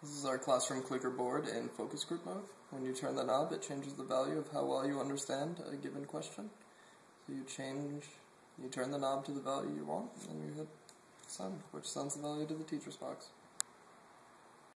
This is our classroom clicker board in focus group mode. When you turn the knob, it changes the value of how well you understand a given question. So you turn the knob to the value you want, and you hit send, which sends the value to the teacher's box.